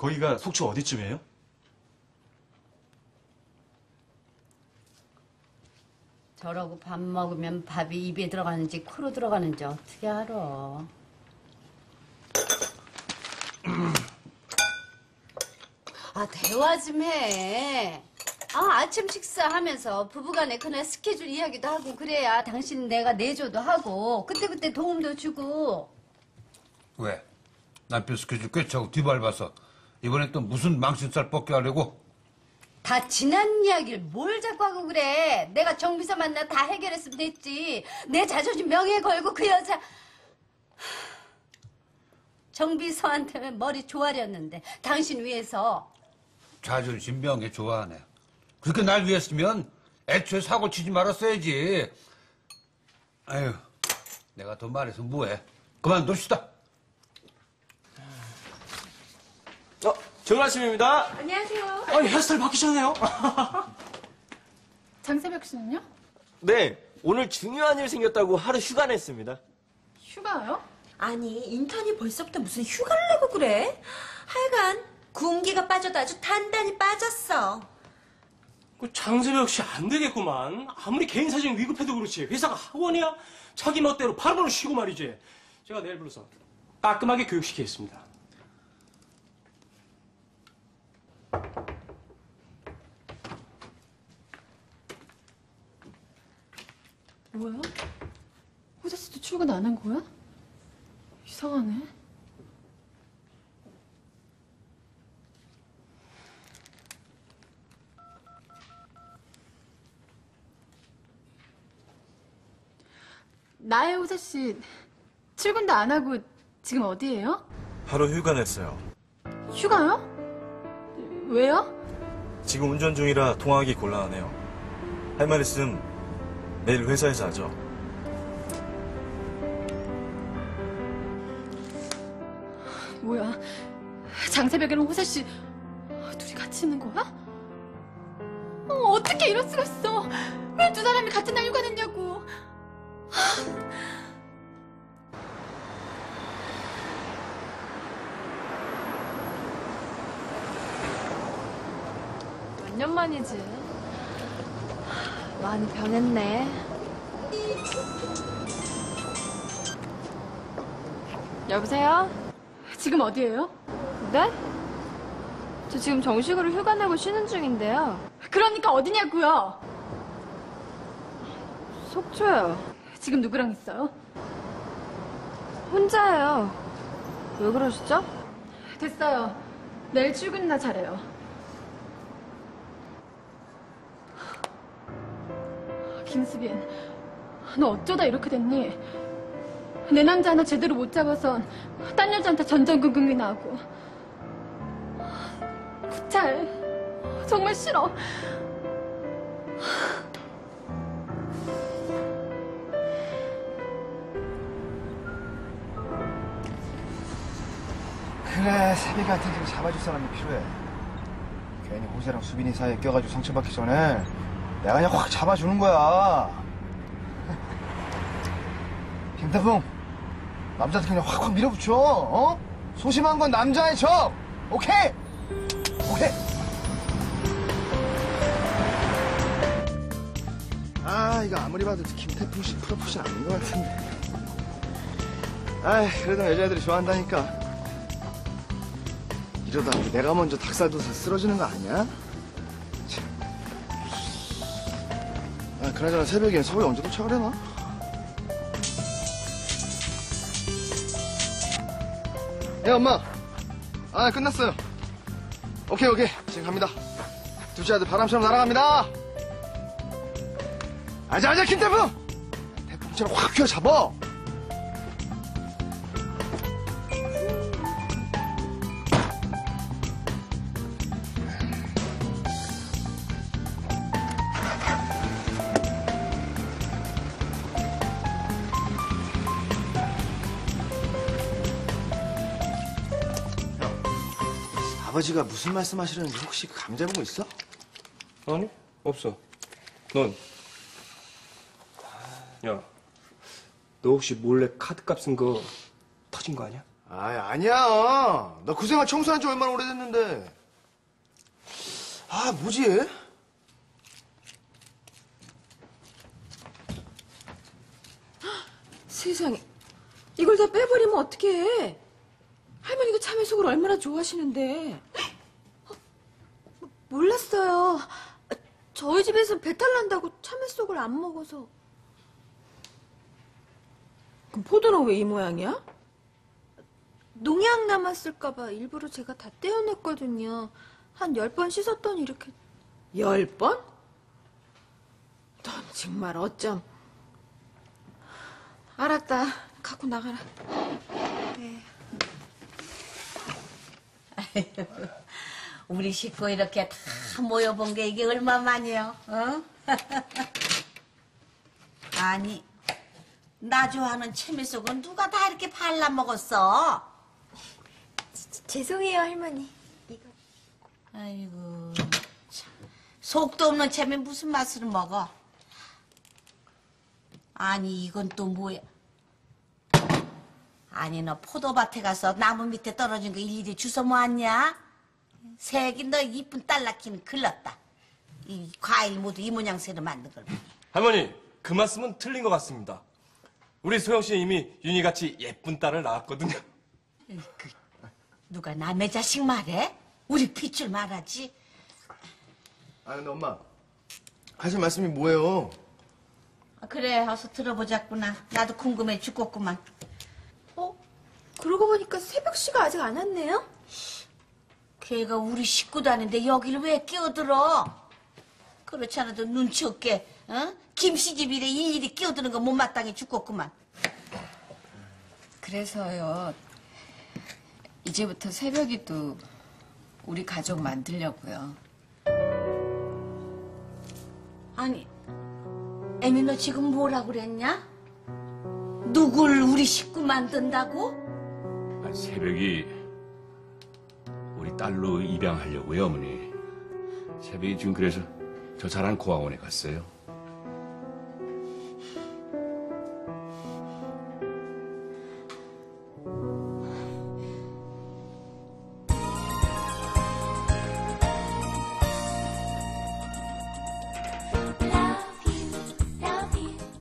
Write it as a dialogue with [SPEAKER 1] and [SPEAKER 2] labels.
[SPEAKER 1] 거기가 속초 어디쯤이에요?
[SPEAKER 2] 저러고 밥 먹으면 밥이 입에 들어가는지 코로 들어가는지 어떻게 알아? 아, 대화 좀 해. 아침 식사하면서 부부간에 그날 스케줄 이야기도 하고 그래야 당신 내가 내조도 하고 그때그때 도움도 주고.
[SPEAKER 3] 왜? 남편 스케줄 꿰차고 뒤밟아서 이번엔 또 무슨 망신살 뽑게 하려고?
[SPEAKER 2] 다 지난 이야기를 뭘 자꾸 하고 그래. 내가 정비서 만나 다 해결했으면 됐지. 내 자존심 명예 걸고 그 여자. 정비서한테는 머리 조아렸는데 당신 위해서.
[SPEAKER 3] 자존심 명예 좋아하네. 그렇게 날 위했으면 애초에 사고 치지 말았어야지. 아유, 내가 돈 말해서 뭐해. 그만둡시다.
[SPEAKER 4] 좋은 아침입니다.
[SPEAKER 5] 안녕하세요.
[SPEAKER 1] 아니, 헤어스타일 바뀌셨네요.
[SPEAKER 5] 장세벽 씨는요?
[SPEAKER 4] 네, 오늘 중요한 일 생겼다고 하루 휴가 냈습니다.
[SPEAKER 5] 휴가요?
[SPEAKER 6] 아니, 인턴이 벌써부터 무슨 휴가를 내고 그래? 하여간 군기가 빠져도 아주 단단히 빠졌어.
[SPEAKER 7] 그 장세벽 씨 안 되겠구만. 아무리 개인 사정 위급해도 그렇지. 회사가 학원이야? 자기 멋대로 바로바로 쉬고 말이지. 제가 내일 불러서 깔끔하게 교육시키겠습니다.
[SPEAKER 5] 뭐야? 호자 씨도 출근 안 한 거야? 이상하네. 나의 호자 씨 출근도 안 하고 지금 어디예요?
[SPEAKER 1] 하루 휴가 냈어요.
[SPEAKER 5] 휴가요? 왜요?
[SPEAKER 1] 지금 운전 중이라 통화하기 곤란하네요. 할 말 있음 내일 회사에서 하죠.
[SPEAKER 5] 뭐야? 장세벽이랑 호자 씨 둘이 같이 있는 거야? 어떻게 이럴 수가 있어? 왜 두 사람이 같은 날 휴가 냈냐고?
[SPEAKER 8] 몇 년 만이지. 많이 변했네. 여보세요?
[SPEAKER 5] 지금 어디예요?
[SPEAKER 8] 네? 저 지금 정식으로 휴가 내고 쉬는 중인데요.
[SPEAKER 5] 그러니까 어디냐고요?
[SPEAKER 8] 속초요.
[SPEAKER 5] 지금 누구랑 있어요?
[SPEAKER 8] 혼자예요. 왜 그러시죠?
[SPEAKER 5] 됐어요. 내일 출근이나 잘해요. 김수빈, 너 어쩌다 이렇게 됐니? 내 남자 하나 제대로 못 잡아선 딴 여자한테 전전긍긍이나 하고. 구차해. 정말 싫어.
[SPEAKER 9] 그래, 세비한테 좀 잡아줄 사람이 필요해. 괜히 호세랑 수빈이 사이에 껴가지고 상처받기 전에 내가 그냥 확 잡아주는 거야. 김태풍, 남자한테 그냥 확확 밀어붙여. 어? 소심한 건 남자의 척. 오케이? 오케이. 이거 아무리 봐도 김태풍 씨 프로포션 아닌 것 같은데. 그래도 여자애들이 좋아한다니까. 이러다 내가 먼저 닭살돋아 쓰러지는 거 아니야? 참. 그나저나 새벽엔 서울에 언제 도착을 해나? 엄마. 끝났어요. 오케이. 지금 갑니다. 둘째 아들 바람처럼 날아갑니다. 아자, 김태풍! 태풍처럼 확 휘어잡아! 아버지가 무슨 말씀하시려는지 혹시 감지 해보고 있어?
[SPEAKER 7] 아니, 없어. 넌? 야, 너 혹시 몰래 카드값 쓴 거 터진 거 아니야?
[SPEAKER 9] 아니야. 나 그 생활 청소한 지 얼마나 오래됐는데. 아, 뭐지?
[SPEAKER 6] 세상에. 이걸 다 빼버리면 어떡해. 할머니가 참외 속을 얼마나 좋아하시는데.
[SPEAKER 5] 몰랐어요. 저희 집에서 배탈 난다고 참외 속을 안 먹어서.
[SPEAKER 6] 그럼 포도는 왜 이 모양이야?
[SPEAKER 5] 농약 남았을까봐 일부러 제가 다 떼어냈거든요. 한 10번 씻었더니 이렇게.
[SPEAKER 6] 10번? 넌 정말 어쩜. 알았다. 갖고 나가라.
[SPEAKER 2] 우리 식구 이렇게 다 모여본 게 이게 얼마만이요? 어? 아니, 나 좋아하는 채미속은 누가 다 이렇게 발라먹었어?
[SPEAKER 5] 죄송해요, 할머니.
[SPEAKER 2] 아이고, 참. 속도 없는 채미 무슨 맛으로 먹어? 아니, 이건 또 뭐야? 아니, 너 포도밭에 가서 나무 밑에 떨어진 거 일일이 주워 모았냐? 새끼 너 이쁜 딸 낳기는 글렀다. 이 과일 모두 이 모양새로 만든 걸.
[SPEAKER 4] 할머니, 그 말씀은 틀린 것 같습니다. 우리 소영 씨는 이미 윤희같이 예쁜 딸을 낳았거든요.
[SPEAKER 2] 누가 남의 자식 말해? 우리 핏줄 말하지.
[SPEAKER 9] 아, 근데 엄마. 하실 말씀이 뭐예요?
[SPEAKER 2] 그래, 어서 들어보자꾸나. 나도 궁금해 죽겠구만.
[SPEAKER 5] 그러고 보니까 새벽 씨가 아직 안 왔네요?
[SPEAKER 2] 걔가 우리 식구도 아닌데 여기를 왜 끼어들어? 그렇지 않아도 눈치 없게, 어? 김씨집 일에 일일이 끼어드는 거 못마땅해 죽겠구만.
[SPEAKER 10] 그래서요, 이제부터 새벽이도 우리 가족 만들려고요.
[SPEAKER 2] 아니, 애미 너 지금 뭐라고 그랬냐? 누굴 우리 식구 만든다고?
[SPEAKER 11] 새벽이 우리 딸로 입양하려고요, 어머니. 새벽이 지금 그래서 저 자란 고아원에 갔어요.